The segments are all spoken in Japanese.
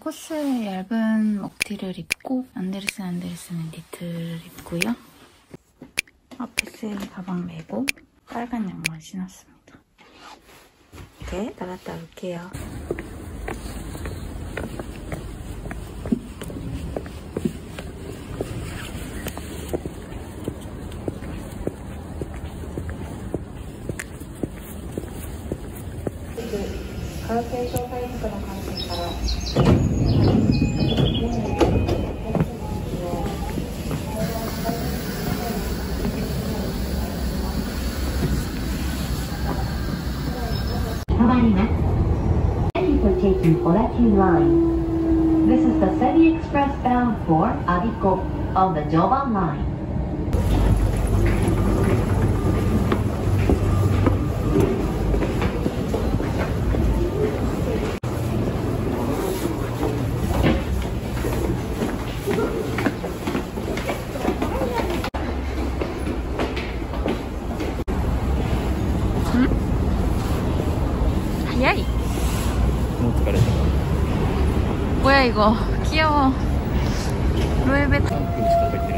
코스 얇은 먹티를 입고 안데르센은 니트를 입고요. 앞에 가방 메고 빨간 양말 신었습니다. 이렇게 나갔다 올게요. Thank you for taking Odakyun Line. This is the Seri Express bound for Abiko on the Joban Line. もう疲れた。 뭐야 이거 귀여워. 로에베 3分しか帰ってない。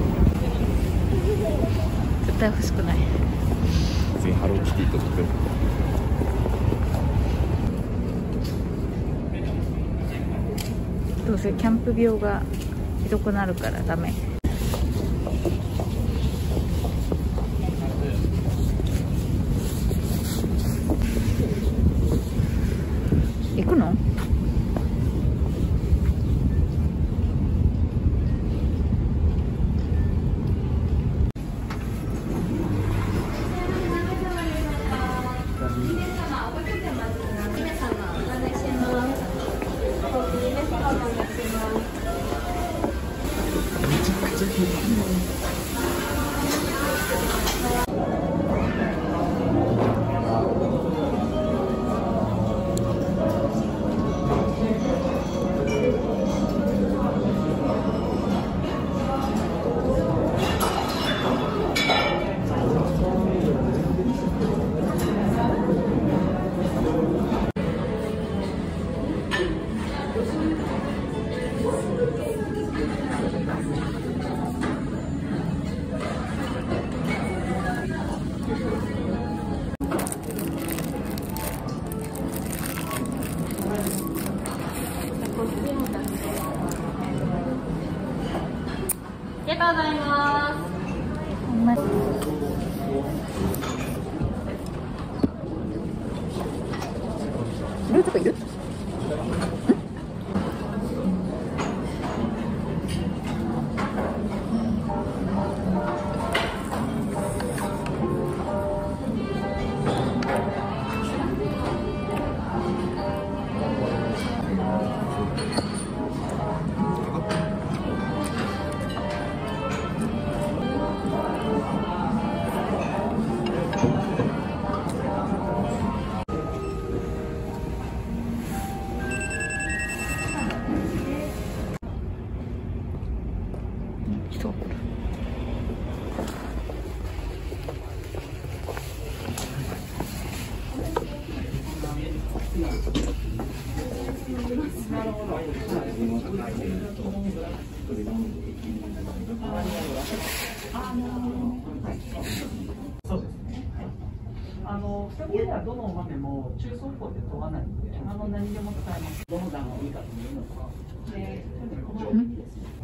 絶対欲しくない。 次ハローキティとか来る。 どうせキャンプ病がひどくなるからダメ。行くの？ ありがとうございます。 いるとかいる？人が来る。 そこではどの豆も中層法って問わないので、何でも使えます。どの段がいいかというのと、で、このいいですね。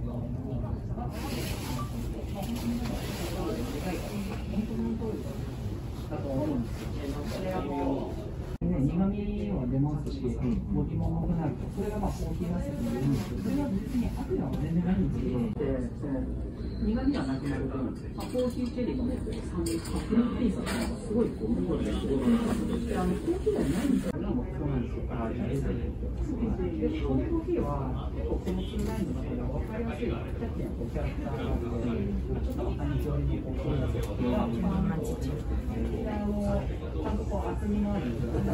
だと思うんですけど、それ苦味は出ますし、ご疑問もなると、それがコーヒーナスにいるんですけど、それは別に悪は全然ないんですけど、苦味はなくなると、コーヒーチェリーのね、酸味、フルーティーさっていうのがすごいこう、コーヒーじゃないんですよ。もそうなんですよ。で、このコーヒーは、このツーラインの中で分かりやすい、さっきのキャラクターがあって、ちょっと赤に上にこう、そういうのが、ちゃんとこう厚みのある、見応えの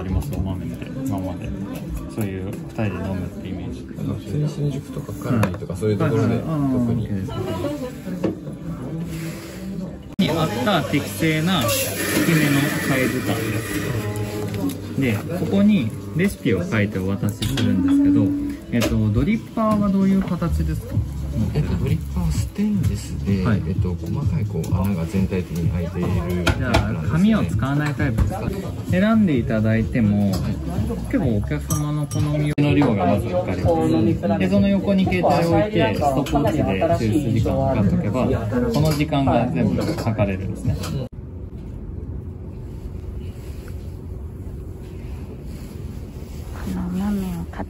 ありますお豆って今まで。そういう2人で飲むってイメージ。 普通に新宿とかカラリとかそういうところで特に。 に合った適正な低めのサイズ感で、ここにレシピを書いてお渡しするんですけど、ドリッパーはどういう形ですか？ ドリッパーはステンレスで、 はい細かいこう穴が全体的に開いているタイプじゃなんですね。 あ紙を使わないタイプですか？選んでいただいても結構お客様の好みの量がまず分かります。でその横に携帯を置いてストップウォッチで抽出時間を測っておけばこの時間が全部測れるんですね。 この豆を買った。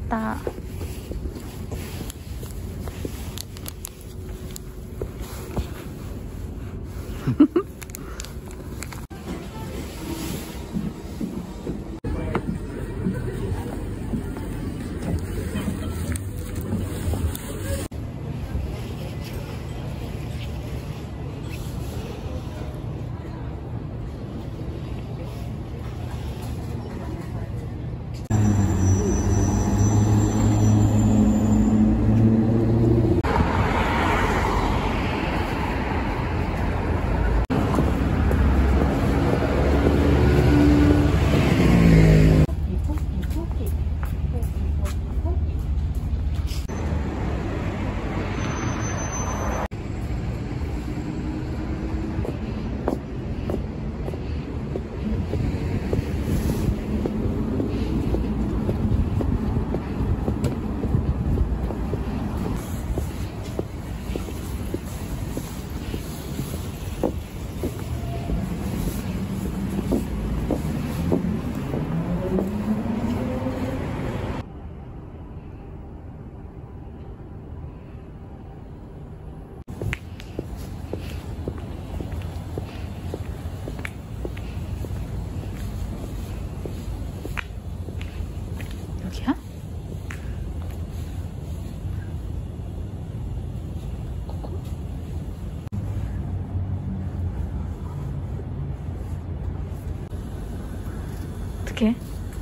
け？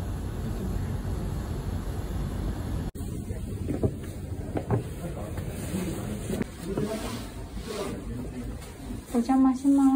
お邪魔します。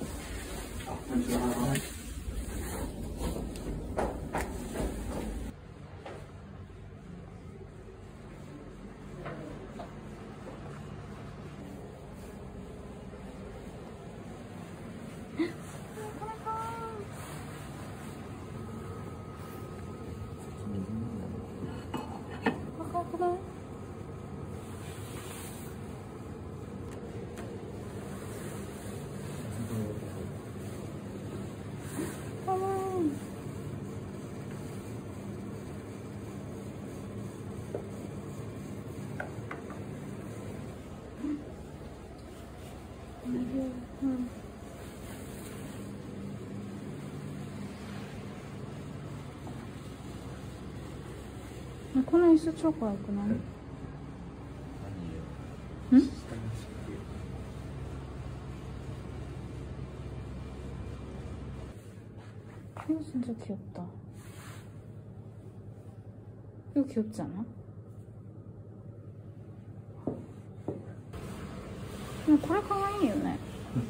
この椅子超可愛くない？ん？이거 진짜 귀엽다. 이거 귀엽지 않아? 근데 これ可愛いよね。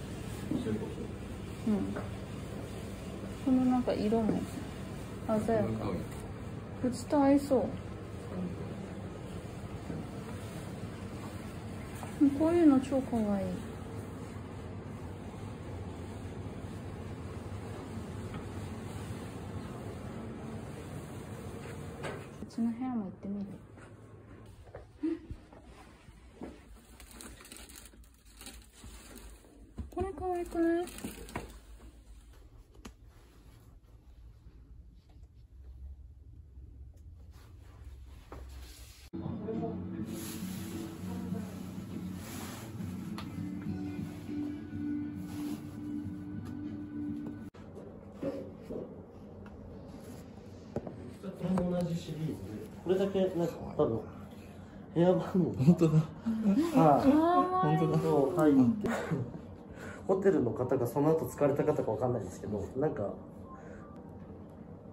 うん。このなんか色も鮮やか。うちと合いそう。こういうの超可愛い。うちの部屋も行ってみる。これ可愛くない？ 同じシリーズでこれだけなんか多分部屋番号本当だ。 はい本当だそう入ってホテルの方がその後疲れた方かわかんないんですけどなんか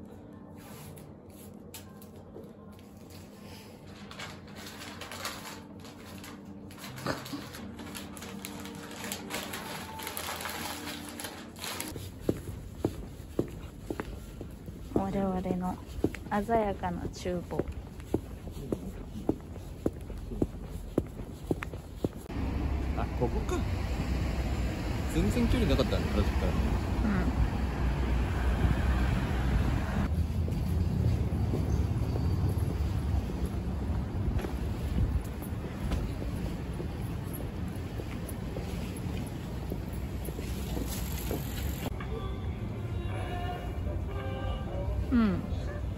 我々の鮮やかな厨房。 あ、ここか。全然距離なかったね、原宿から。 うん。うん。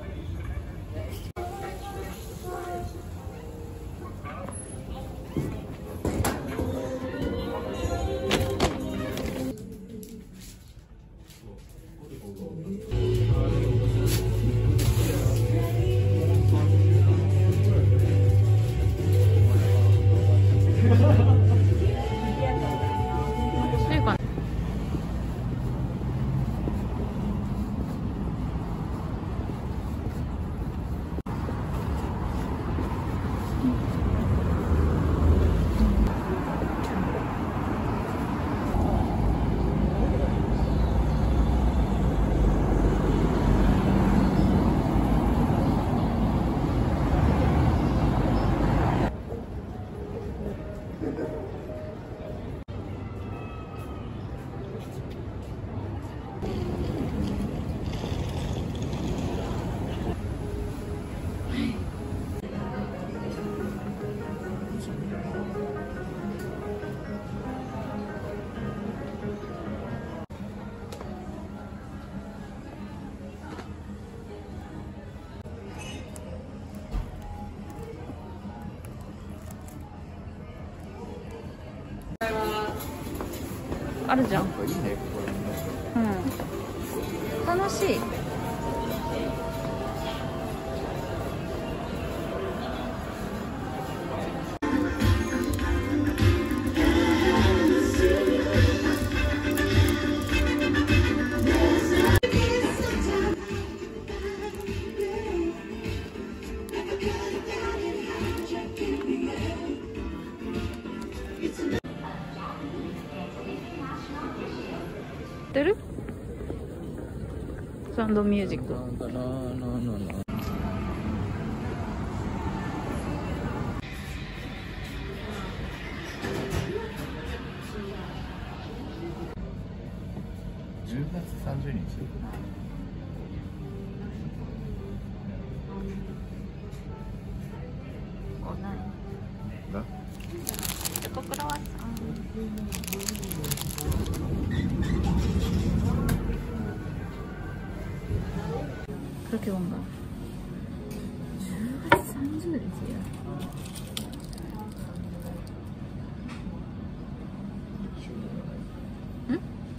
あるじゃん。 いいね、これ。 うん。楽しい。知ってる？サウンドミュージック。 10月30日。나? 이거 끌어왔어. 그렇게 뭔가 10월 30일이야. 응?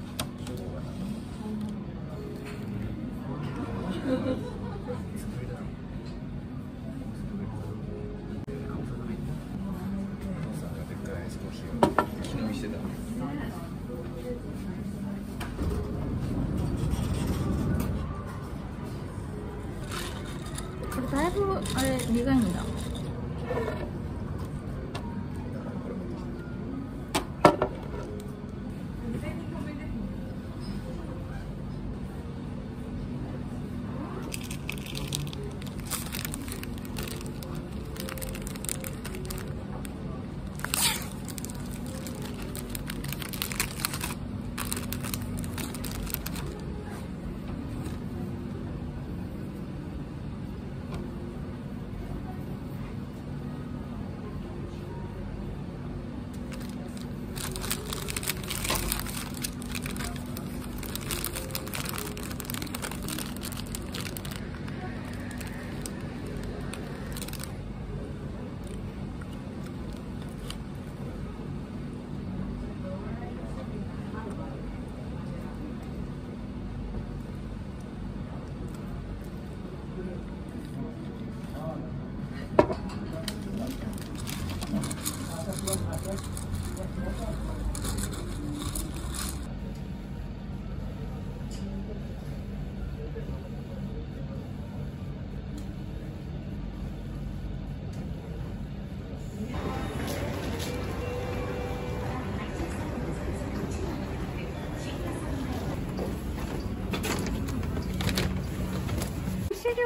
これだいぶあれ苦いんだ。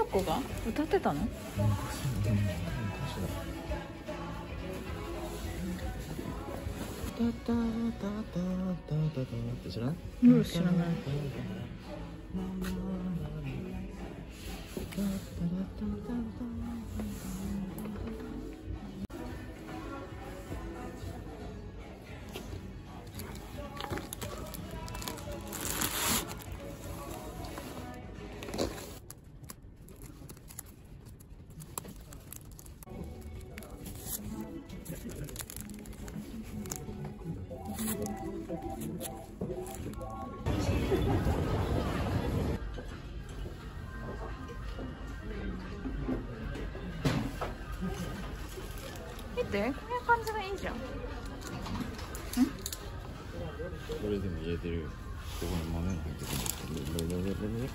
子が歌ってたの？ 知らん？ うん、知らない。見て、こういう感じがいいじゃん。 これでも入れてるよ。ここに豆が入ってくる。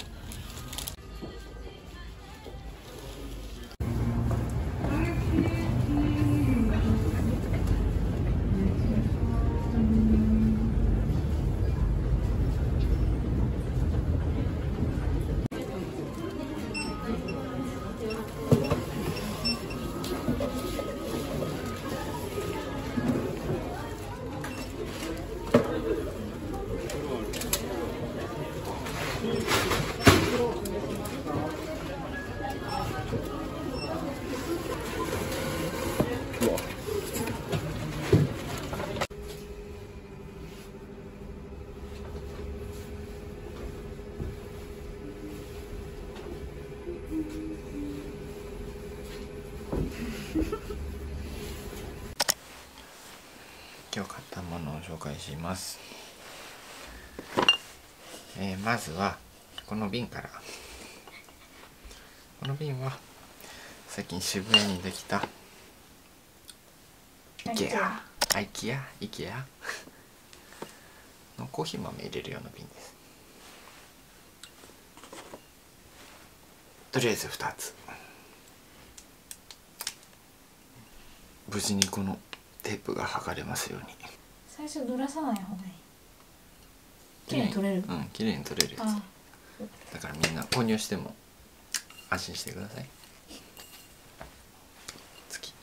今日買ったものを紹介します。まずはこの瓶から。この瓶は最近渋谷にできたIKEA のコーヒー豆入れるような瓶です。とりあえず2つ。無事にこのテープが剥がれますように。 最初濡らさない方がいい。綺麗に取れる。 うん、綺麗に取れるやつ。だからみんな購入しても安心してください。次。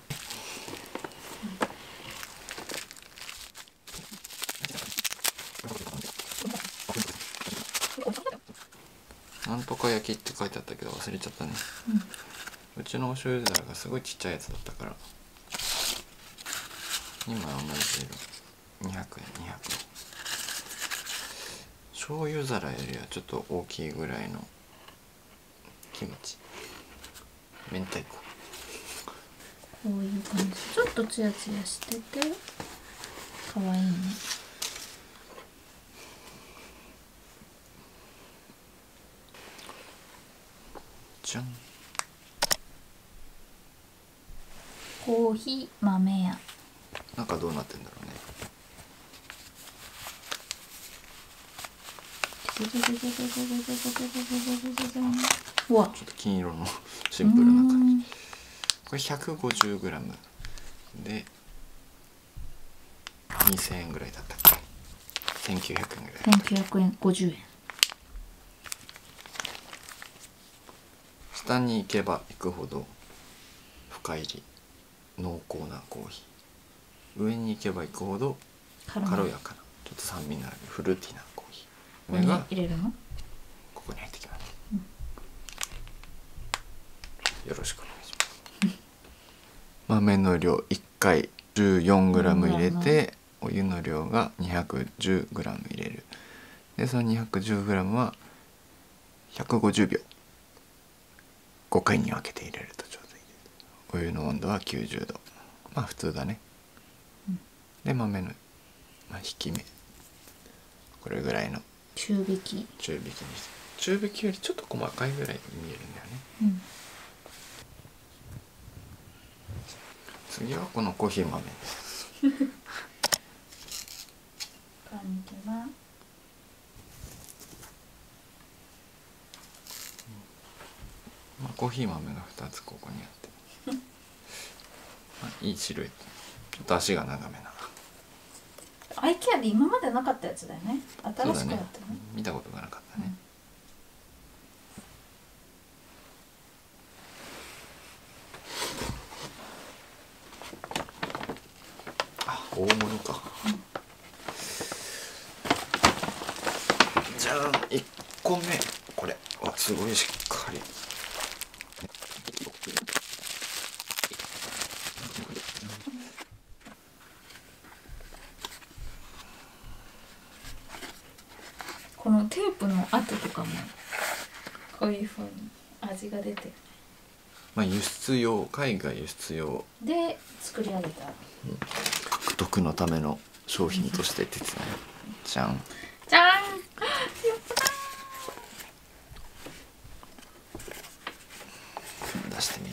なんとか焼きって書いてあったけど忘れちゃったね。うちのお醤油皿がすごいちっちゃいやつだったから2枚同じ色200円。醤油皿よりはちょっと大きいぐらいのキムチ、明太子。 こういう感じ。ちょっとツヤツヤしてて可愛いね。 じゃん。 コーヒー豆屋。 中どうなってんだろうね。 うわ、 ちょっと金色のシンプルな感じ。これ 150g で2000円ぐらいだったっけ。1900円ぐらいだったっけ。 1950円。 下に行けば行くほど深入り濃厚なコーヒー、上に行けば行くほど軽やかなちょっと酸味のあるフルーティーなコーヒー。 ここに入れるの？ ここに入ってきます、よろしくお願いします豆の量1回 14g 入れて、お湯の量が 210g 入れる。でその 210g は150秒5回に分けて入れるとちょうどいいです。お湯の温度は90度。まあ普通だね。で豆の、引き目これぐらいの中引きにして、 中引きよりちょっと細かいぐらいに見えるんだよね。次はこのコーヒー豆です。 こんにちは。 コーヒー豆が2つここにあっていいシルエット。ちょっと足が長めな。 IKEA で今までなかったやつだよね。新しくなったね。 見たことがなかったね。 大物か、じゃあ1個目これはすごいしっかり。 このテープの跡とかもこういう風に味が出てる。 まあ輸出用、海外輸出用で作り上げた獲得のための商品として鉄ね。じゃん。 じゃん。 出してみる。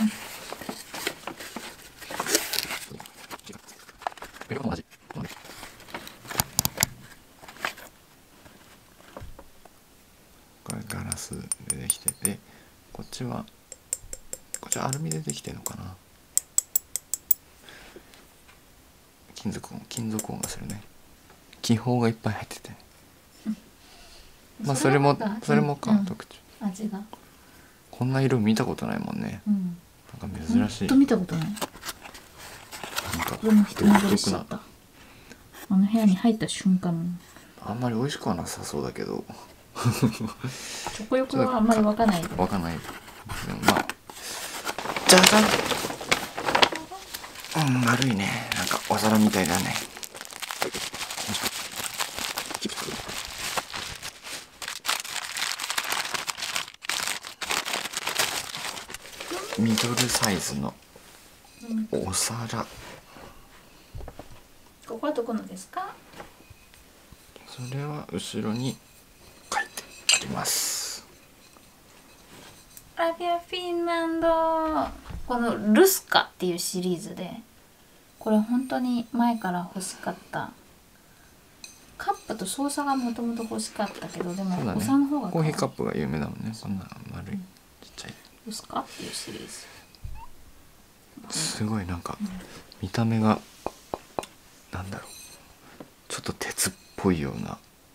これガラスでできてて、こっちはアルミでできてるのかな。金属音がするね。気泡がいっぱい入ってて、まあそれもか、特徴。 味がこんな色見たことないもんね。なんか珍しい。 ほんと見たことない。 なんかこれも一目惚れしちゃった。あの部屋に入った瞬間。 あんまり美味しくはなさそうだけど食欲はあんまり湧かない。 湧かない。でもまあじゃじゃん。丸いね。なんかお皿みたいだね。ミドルサイズのお皿。 ここはどこのですか？ それは後ろに書いてあります。 アビアフィンランド。このルスカっていうシリーズで、これ本当に前から欲しかった。カップとソーサーがもともと欲しかったけど、でもそうだね。 お皿の方がコーヒーカップが有名だもんね。こんな丸いちっちゃい。 ルスカっていうシリーズ。 すごいなんか見た目がなんだろう、ちょっと鉄っぽいような、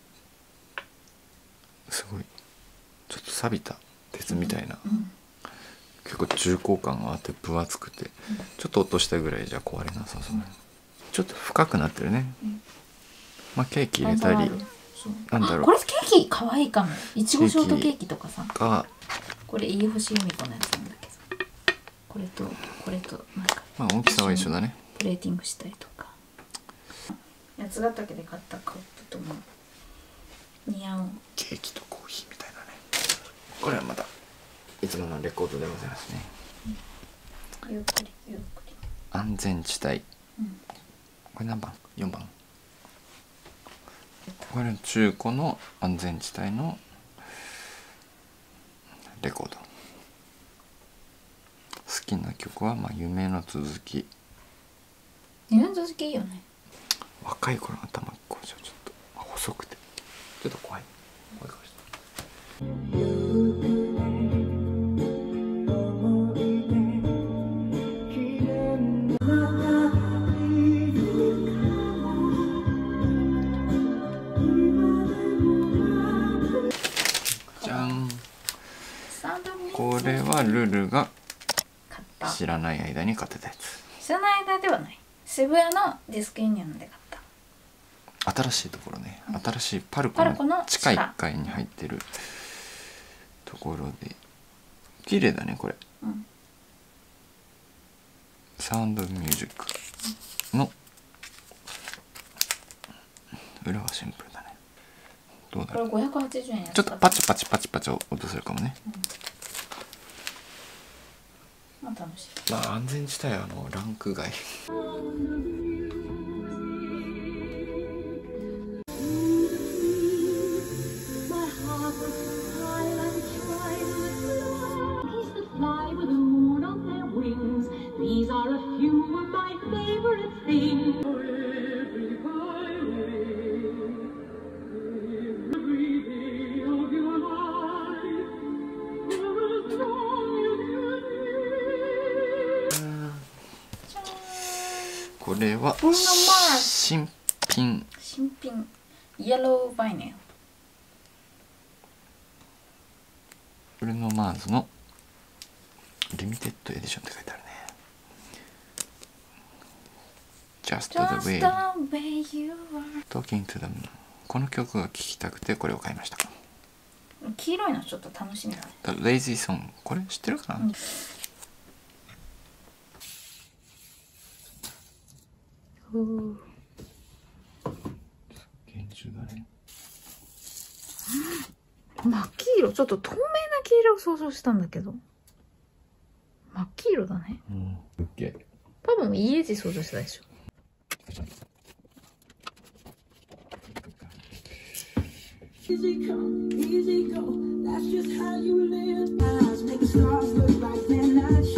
すごいちょっと錆びた鉄みたいな、結構重厚感があって分厚くて、ちょっと落としたぐらいじゃ壊れなさそう、ちょっと深くなってるね。まあケーキ入れたり、なんだろう、 これケーキ可愛いかも。いちごショートケーキとかさ。これ家星由美子のやつなんだけど、これとなんかまあ大きさは一緒だね。 プレーティングしたりとか。八ヶ岳で買ったカップとも似合う。 ケーキとコーヒーみたいなね。これはまたいつものレコードでございますね。 ゆっくりゆっくり。 安全地帯、これ何番？4番。これ中古の安全地帯のレコード。好きな曲はまあ夢の続き。 夢の続きいいよね。 若い頃の頭こうちょっと細くてちょっと怖い顔してじゃん。これはルルが知らない間に買ってたやつ。 知らない間ではない。渋谷のディスクユニオンで買った。 新しいところね、新しいパルコの地下1階に入ってるところで、綺麗だねこれ、サウンドミュージックの裏はシンプルだね。どうだろう、 これ580円やった。 ちょっとパチパチパチパチ音するかもね。 まあ楽しい。 まあ安全地帯はランク外。 These are a few of my favorite things. これは新品。 新品イエローバイネル。 ブルーノ・マーズのリミテッドエディションって書いてあるね。 Just the way you are。 Talking to the moon。 この曲が聴きたくてこれを買いました。 黄色いのちょっと楽しみだね。 The Lazy Song。 これ知ってるかな、厳重だね。 真っ黄色、ちょっと透明な黄色を想像したんだけど真っ黄色だね。 オッケー。 多分家路想像したでしょ。 Easy come, easy go. That's just how you live. Eyes make the stars look like they're not